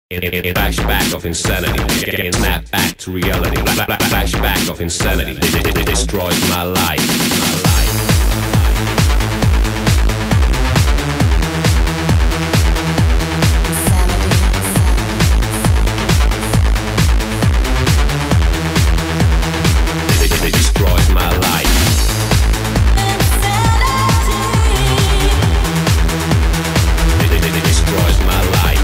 Flashback of insanity, getting snap back to reality. Flashback of insanity, it destroys my life. It destroys my life. It destroys my life.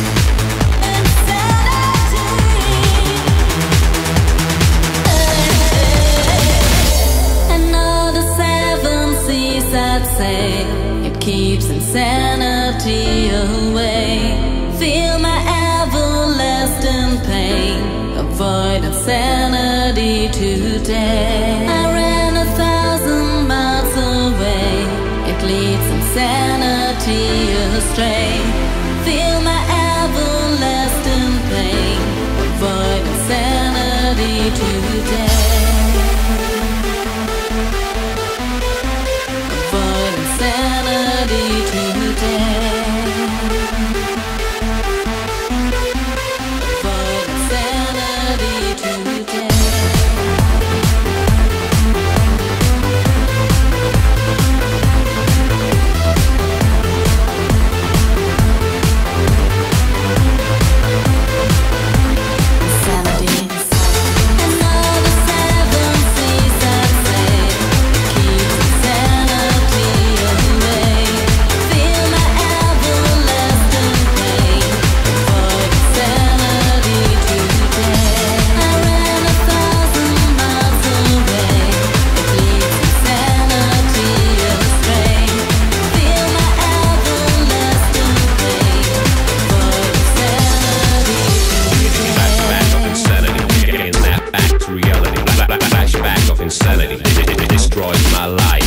It keeps insanity away. Feel my everlasting pain. Avoid insanity today. I ran 1,000 miles away. It leads insanity astray. Feel my everlasting pain. Avoid insanity today. Insanity today. Avoid insanity today. Insanity, it destroys my life.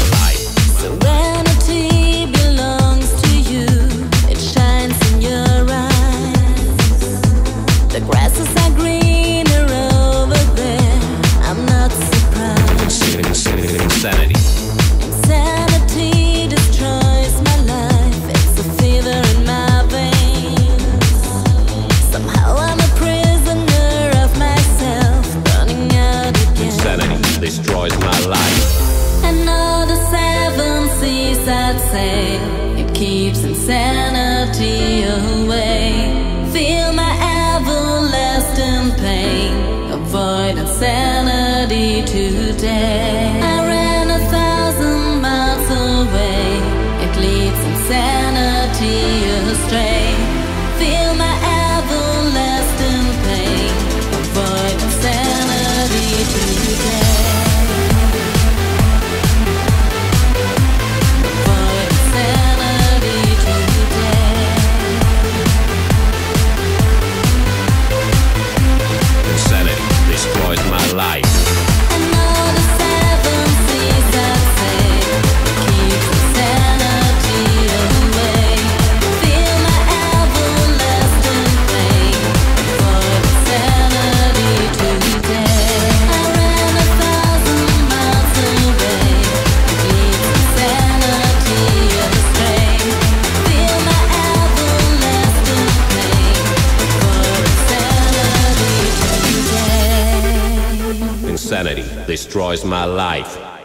Serenity belongs to you. It shines in your eyes. The grasses are greener over there. I'm not surprised. Insanity. Insanity destroys my life. It's a fever in my veins. Somehow I'm a prisoner of myself, burning out again. Insanity destroys my life. And all the 7 seas I'd sail, it keeps insanity away. Feel my everlasting pain. Avoid insanity today. I ran 1,000 miles away. It leads insanity astray. Feel my everlasting pain. Avoid insanity today. Life. And all the 7 seas I'd sail, keeps insanity away. Feel my everlasting pain. Avoid insanity today. I ran 1,000 miles away. It leads insanity astray. Feel my everlasting pain. Avoid insanity today. Insanity destroys my life.